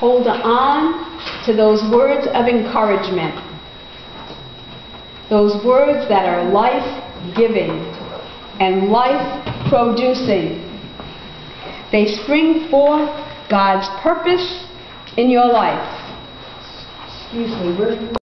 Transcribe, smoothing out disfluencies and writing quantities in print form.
Hold on to those words of encouragement. Those words that are life-giving and life-producing. They spring forth God's purpose in your life. Excuse me.